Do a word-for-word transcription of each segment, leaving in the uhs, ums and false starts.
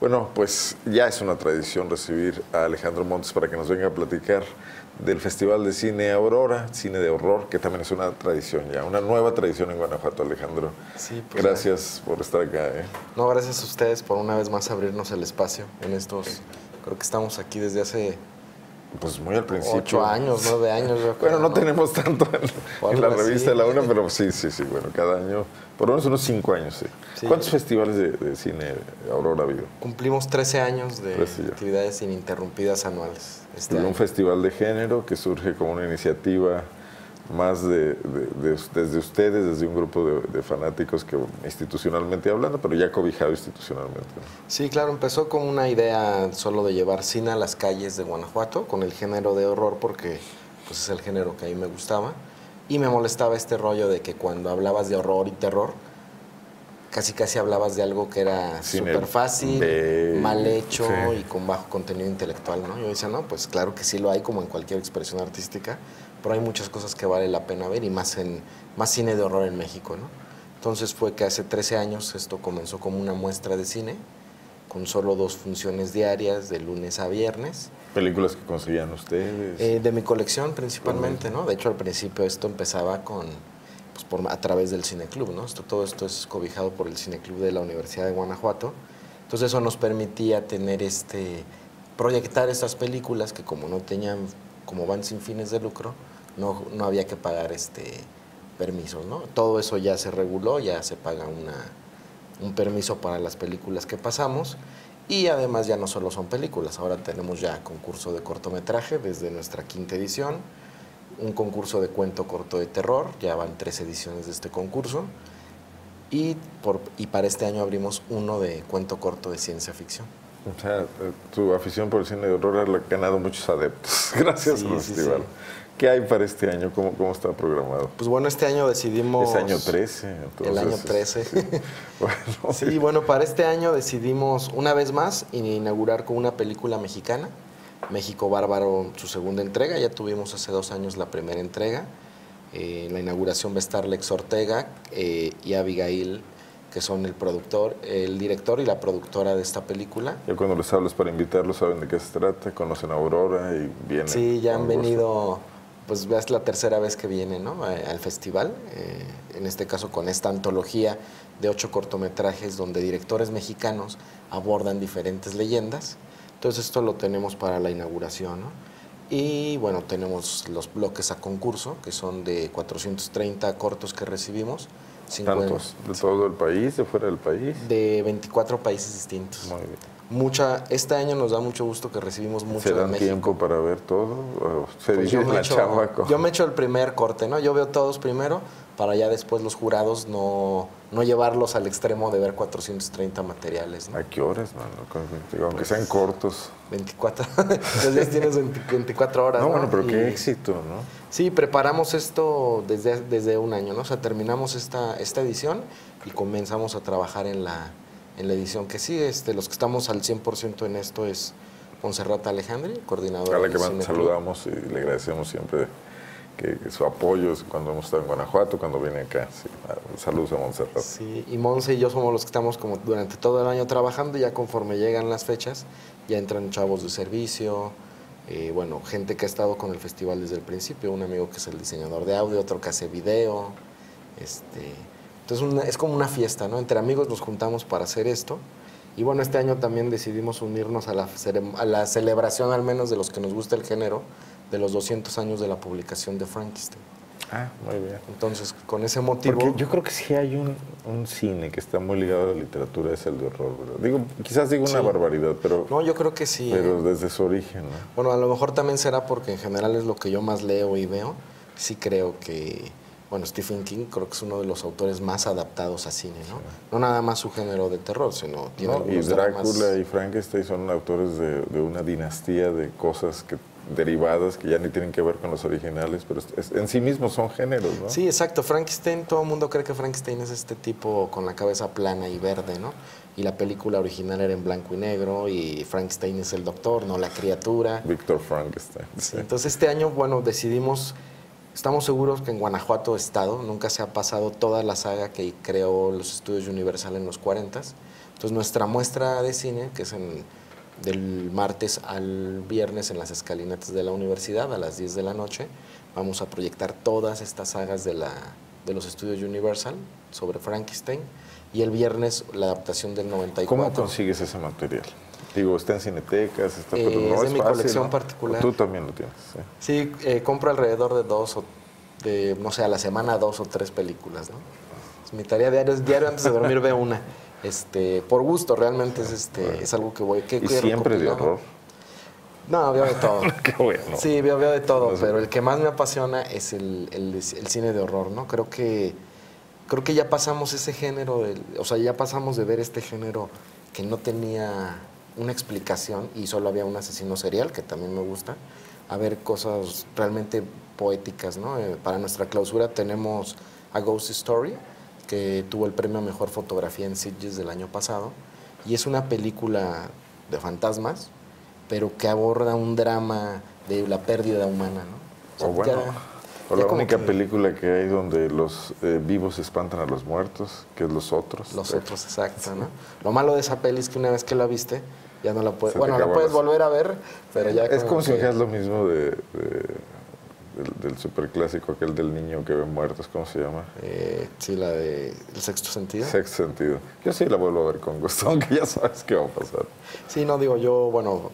Bueno, pues ya es una tradición recibir a Alejandro Montes para que nos venga a platicar del Festival de Cine Aurora, cine de horror, que también es una tradición ya, una nueva tradición en Guanajuato, Alejandro. Sí, pues gracias ya. por estar acá. ¿eh? No, gracias a ustedes por una vez más abrirnos el espacio en estos, creo que estamos aquí desde hace... Pues muy al principio. Ocho años, nueve años. Yo creo, bueno, no, ¿no? tenemos tanto en, en la revista de la UNA, pero sí, sí, sí, bueno, cada año, por lo menos unos cinco años, sí. sí. ¿Cuántos festivales de, de cine Aurora ha habido? Cumplimos trece años de trece actividades ininterrumpidas anuales. Este un festival de género que surge como una iniciativa más de, de, de, desde ustedes, desde un grupo de, de fanáticos que institucionalmente hablando, pero ya cobijado institucionalmente. ¿no? Sí, claro, empezó con una idea solo de llevar cine a las calles de Guanajuato con el género de horror porque pues, es el género que a mí me gustaba y me molestaba este rollo de que cuando hablabas de horror y terror casi casi hablabas de algo que era súper fácil, de... mal hecho sí. y con bajo contenido intelectual, ¿no? Yo decía, no, pues claro que sí lo hay como en cualquier expresión artística, pero hay muchas cosas que vale la pena ver y más en más cine de horror en México, ¿no? Entonces fue que hace trece años esto comenzó como una muestra de cine con solo dos funciones diarias de lunes a viernes. ¿Películas que conseguían ustedes? Eh, de mi colección principalmente, ¿no? De hecho al principio esto empezaba con pues por, a través del Cineclub, ¿no? Esto, todo esto es cobijado por el Cineclub de la Universidad de Guanajuato. Entonces eso nos permitía tener este proyectar estas películas que como no tenían, como van sin fines de lucro, no, no había que pagar este permisos, ¿no? Todo eso ya se reguló, ya se paga una, un permiso para las películas que pasamos y además ya no solo son películas, ahora tenemos ya concurso de cortometraje desde nuestra quinta edición, un concurso de cuento corto de terror, ya van tres ediciones de este concurso y, por, y para este año abrimos uno de cuento corto de ciencia ficción. O sea, tu afición por el cine de horror ha ganado muchos adeptos gracias sí, al festival. Sí, sí. ¿Qué hay para este año? ¿Cómo, ¿Cómo está programado? Pues bueno, este año decidimos... Es año trece. Entonces, el año trece. Sí. Bueno, sí, bueno, para este año decidimos una vez más inaugurar con una película mexicana, México Bárbaro, su segunda entrega. Ya tuvimos hace dos años la primera entrega. Eh, en la inauguración va a estar Lex Ortega eh, y Abigail, que son el productor, el director y la productora de esta película. Ya cuando les hablas para invitarlos saben de qué se trata, conocen a Aurora y vienen. Sí, ya han venido, pues es la tercera vez que vienen, ¿no? al festival, eh, en este caso con esta antología de ocho cortometrajes donde directores mexicanos abordan diferentes leyendas. Entonces esto lo tenemos para la inauguración, ¿no? Y bueno, tenemos los bloques a concurso, que son de cuatrocientos treinta cortos que recibimos. ¿Tantos? ¿De todo el país? ¿De fuera del país? De veinticuatro países distintos. Muy bien. Mucha, este año nos da mucho gusto que recibimos mucho ¿Se dan de México. tiempo para ver todo? ¿O se pues divide la echo, chamba? Con... Yo me echo el primer corte, ¿no? Yo veo todos primero, para ya después los jurados no, no llevarlos al extremo de ver cuatrocientos treinta materiales, ¿no? ¿A qué horas, mano? Aunque pues, sean cortos. veinticuatro. Los días tienes veinticuatro horas, no, ¿no? bueno, pero y, qué éxito, ¿no? Sí, preparamos esto desde, desde un año, ¿no? O sea, terminamos esta, esta edición y comenzamos a trabajar en la, en la edición que sigue. Este, los que estamos al cien por ciento en esto es Monserrat Alejandri, coordinadora. A la que más saludamos y le agradecemos siempre que, que su apoyo cuando hemos estado en Guanajuato, cuando viene acá. Sí, saludos a Monserrat. Sí, y Monse y yo somos los que estamos como durante todo el año trabajando y ya conforme llegan las fechas, ya entran chavos de servicio, eh, bueno, gente que ha estado con el festival desde el principio, un amigo que es el diseñador de audio, otro que hace video, este, entonces una, es como una fiesta, ¿no? Entre amigos nos juntamos para hacer esto y bueno, este año también decidimos unirnos a la, a la celebración al menos de los que nos gusta el género, de los doscientos años de la publicación de Frankenstein. Ah, muy bien. Entonces, con ese motivo... Porque yo creo que sí hay un, un cine que está muy ligado a la literatura, es el de horror, ¿verdad? Digo, quizás digo una sí. barbaridad, pero... No, yo creo que sí. Pero ¿eh? desde su origen, ¿no? Bueno, a lo mejor también será porque en general es lo que yo más leo y veo. Sí creo que... Bueno, Stephen King creo que es uno de los autores más adaptados a cine, ¿no? Sí. No nada más su género de terror, sino... Tiene no, y Drácula dramas... y Frankenstein son autores de, de una dinastía de cosas que... derivadas que ya ni tienen que ver con los originales, pero es, en sí mismos son géneros, ¿no? Sí, exacto. Frankenstein, todo el mundo cree que Frankenstein es este tipo con la cabeza plana y verde, ¿no? Y la película original era en blanco y negro y Frankenstein es el doctor, no la criatura. Víctor Frankenstein. Sí, entonces este año, bueno, decidimos, estamos seguros que en Guanajuato Estado nunca se ha pasado toda la saga que creó los estudios Universal en los cuarentas. Entonces nuestra muestra de cine, que es en, del martes al viernes en las escalinatas de la universidad a las diez de la noche, vamos a proyectar todas estas sagas de, la, de los estudios Universal sobre Frankenstein, y el viernes la adaptación del noventa y cuatro. ¿Cómo consigues ese material? Digo, está en cinetecas, está, Eh, pero no es es de mi fácil, colección ¿no? particular. Tú también lo tienes. Sí. Sí, eh, compro alrededor de dos o de, no sé, a la semana dos o tres películas, ¿no? Es mi tarea diaria, es diario antes de dormir veo una. Este, por gusto, realmente es este, bueno. es algo que voy que ¿Y siempre de horror? No, veo de todo. Qué bueno. Sí, veo, veo de todo, no sé. pero el que más me apasiona es el, el, el cine de horror, ¿no? Creo que creo que ya pasamos ese género, del, o sea, ya pasamos de ver este género que no tenía una explicación y solo había un asesino serial, que también me gusta, a ver cosas realmente poéticas, ¿no? Eh, para nuestra clausura tenemos A Ghost Story, que tuvo el premio a Mejor Fotografía en Sitges del año pasado, y es una película de fantasmas, pero que aborda un drama de la pérdida humana, ¿no? O sea, oh, bueno, ya, o la única que, película que hay donde los eh, vivos espantan a los muertos, que es Los Otros. Los Otros, exacto, ¿no? Lo malo de esa peli es que una vez que la viste, ya no la puedes... Se bueno, la puedes las... volver a ver, pero ya... Es como, como si que... es lo mismo de... de del, del superclásico, aquel del niño que ve muertos, ¿cómo se llama? Eh, sí, la de El Sexto Sentido. Sexto Sentido. Yo sí la vuelvo a ver con gusto, aunque ya sabes qué va a pasar. Sí, no, digo, yo, bueno,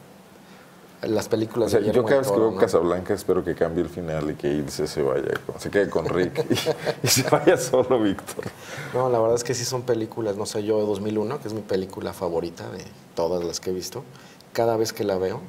las películas... O sea, yo cada vez que veo ¿no? Casablanca espero que cambie el final y que Ilse se vaya, se quede con Rick y, y se vaya solo Víctor. No, la verdad es que sí son películas, no sé, yo dos mil uno, que es mi película favorita de todas las que he visto, cada vez que la veo,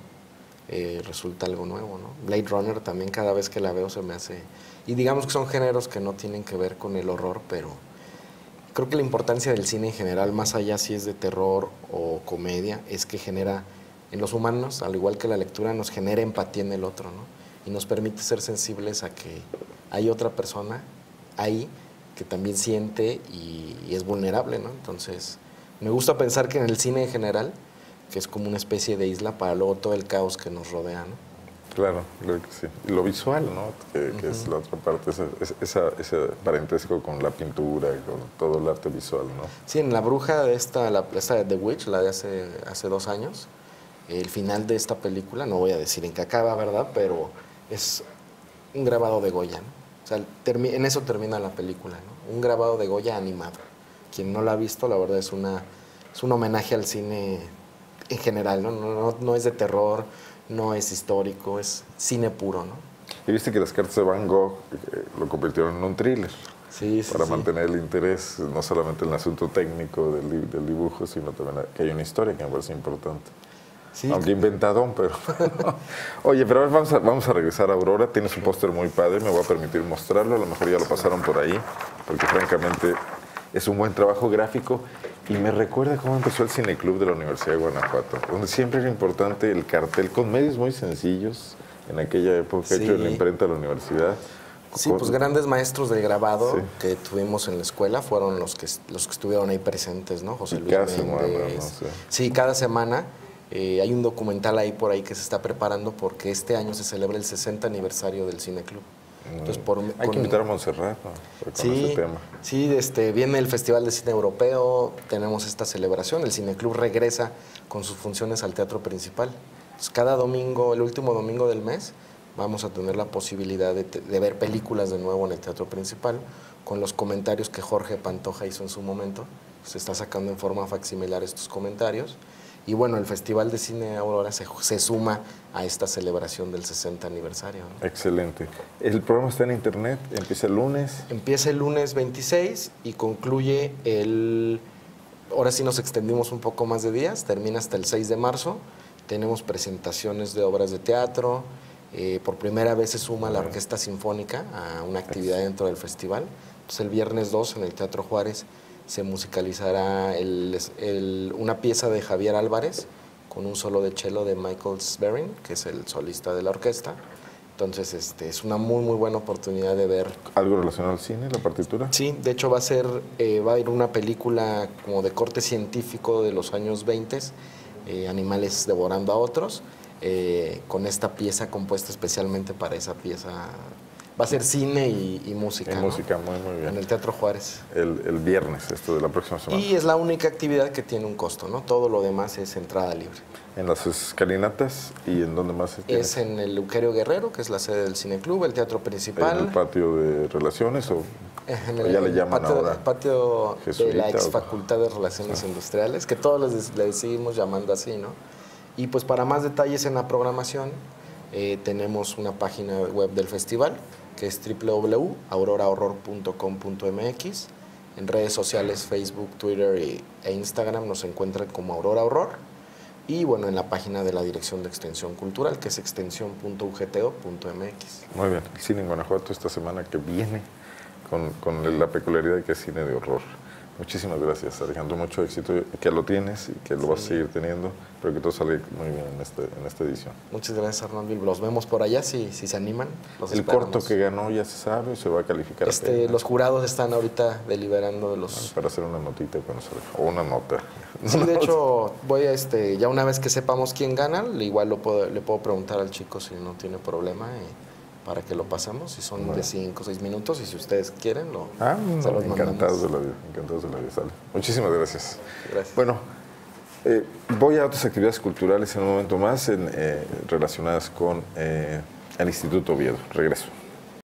Eh, resulta algo nuevo, ¿no? Blade Runner también cada vez que la veo se me hace... Y digamos que son géneros que no tienen que ver con el horror, pero creo que la importancia del cine en general, más allá si es de terror o comedia, es que genera en los humanos, al igual que la lectura, nos genera empatía en el otro, ¿no? Y nos permite ser sensibles a que hay otra persona ahí que también siente y, y es vulnerable, ¿no? Entonces, me gusta pensar que en el cine en general, que es como una especie de isla para luego todo el caos que nos rodea, ¿no? Claro, creo que sí. Y lo visual, ¿no? Que, que uh-huh. es la otra parte, esa, esa, ese parentesco con la pintura, con todo el arte visual, ¿no? Sí, en La Bruja, de esta, la, esta de The Witch, la de hace, hace dos años, el final de esta película, no voy a decir en qué acaba, ¿verdad? Pero es un grabado de Goya, ¿no? O sea, termi- en eso termina la película, ¿no? Un grabado de Goya animado. Quien no la ha visto, la verdad es, una, es un homenaje al cine en general, ¿no? No, no, no es de terror, no es histórico, es cine puro, ¿no? Y viste que las cartas de Van Gogh eh, lo convirtieron en un thriller. Sí, sí, para sí. mantener el interés, no solamente en el asunto técnico del, del dibujo, sino también que hay una historia que me parece importante. Sí, aunque inventadón, pero... Oye, pero a ver, vamos a, vamos a regresar a Aurora. Tienes un póster muy padre, me voy a permitir mostrarlo. A lo mejor ya lo pasaron por ahí, porque francamente es un buen trabajo gráfico. Y me recuerda cómo empezó el Cineclub de la Universidad de Guanajuato, donde siempre era importante el cartel con medios muy sencillos, en aquella época, sí. hecho en la imprenta de la universidad. Sí, pues grandes maestros del grabado sí. que tuvimos en la escuela fueron los que, los que estuvieron ahí presentes, ¿no? José Luis Méndez. Semana, no sé. Sí, cada semana. Eh, hay un documental ahí por ahí que se está preparando porque este año se celebra el sesenta aniversario del Cineclub. Entonces, por, hay con, que invitar a Montserrat, ¿no? Con sí, ese tema. Sí, este, viene el Festival de Cine Europeo, tenemos esta celebración, el Cineclub regresa con sus funciones al teatro principal. Entonces, cada domingo, el último domingo del mes, vamos a tener la posibilidad de, de ver películas de nuevo en el teatro principal, con los comentarios que Jorge Pantoja hizo en su momento. Se está sacando en forma facsimilar estos comentarios. Y bueno, el Festival de Cine Aurora se, se suma a esta celebración del sesenta aniversario, ¿no? Excelente. ¿El programa está en internet? ¿Empieza el lunes? Empieza el lunes veintiséis y concluye el... Ahora sí nos extendimos un poco más de días, termina hasta el seis de marzo. Tenemos presentaciones de obras de teatro. Eh, por primera vez se suma la Orquesta Sinfónica a una actividad dentro del festival. Pues el viernes dos en el Teatro Juárez se musicalizará el, el, una pieza de Javier Álvarez con un solo de cello de Michael Sberring, que es el solista de la orquesta. Entonces, este, es una muy, muy buena oportunidad de ver... ¿Algo relacionado al cine, la partitura? Sí, de hecho va a ser, eh, va a ir una película como de corte científico de los años veinte, eh, Animales devorando a otros, eh, con esta pieza compuesta especialmente para esa pieza Va a ser cine y, y música. Y ¿no? música, muy, muy bien. En el Teatro Juárez. El, el viernes, esto de la próxima semana. Y es la única actividad que tiene un costo, ¿no? Todo lo demás es entrada libre. En las escalinatas y en dónde más se tiene? Es en el Euquerio Guerrero, que es la sede del Cineclub, el teatro principal. ¿En el patio de relaciones o, en o el, ya le llaman patio, ahora? El patio de la ex o... Facultad de Relaciones ah. Industriales, que todos les, le seguimos llamando así, ¿no? Y pues para más detalles en la programación, eh, tenemos una página web del festival, que es doble u doble u doble u punto aurora horror punto com punto m x. En redes sociales, Facebook, Twitter y, e Instagram nos encuentran como Aurora Horror. Y bueno, en la página de la Dirección de Extensión Cultural, que es extensión punto u g t o punto m x. Muy bien, el cine en Guanajuato esta semana que viene con, con la peculiaridad de que es cine de horror. Muchísimas gracias, Alejandro. Mucho éxito, que lo tienes y que lo sí. vas a seguir teniendo, pero que todo salga muy bien en, este, en esta edición. Muchas gracias, Arnoldo. Los vemos por allá si, si se animan. Los el esperamos. corto que ganó ya se sabe, se va a calificar. Este, a los jurados están ahorita deliberando de los... Bueno, para hacer una notita cuando salga, o una nota. Sí, de hecho, voy a, este, ya una vez que sepamos quién gana, igual lo puedo, le puedo preguntar al chico si no tiene problema y para que lo pasemos, si son bueno. de cinco o seis minutos, y si ustedes quieren, lo ah, se los encantados de la vida, encantados de la vida, sale. Muchísimas gracias. Gracias. Bueno, eh, voy a otras actividades culturales en un momento más en, eh, relacionadas con eh, el Instituto Oviedo. Regreso.